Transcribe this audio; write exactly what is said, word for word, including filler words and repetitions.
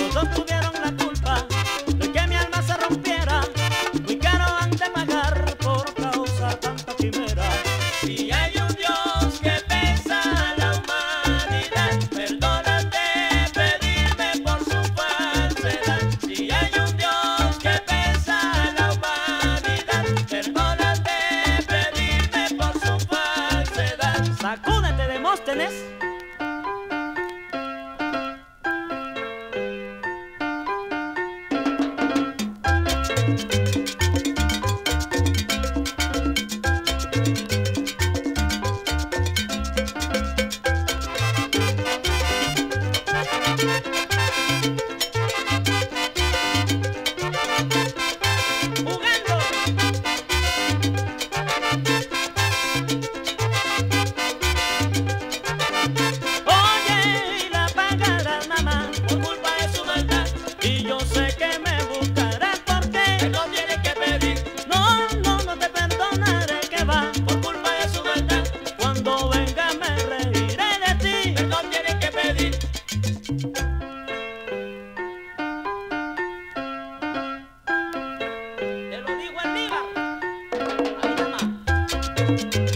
Los dos tuvieron la culpa de que mi alma se rompiera. Muy caro han de pagar por causar tanta quimera. Si hay un Dios que pesa a la humanidad, perdónate pedirme por su falsedad. Si hay un Dios que pesa a la humanidad, perdónate pedirme por su falsedad. Sacúdete, Demóstenes. Y yo sé que me buscarás porque Perdón tienes que pedir, no, no, no te perdonaré que va. por culpa de su maldad. Cuando venga me reiré de ti. Perdón tienes que pedir. Te lo digo, Aníbal. Ahí nada más.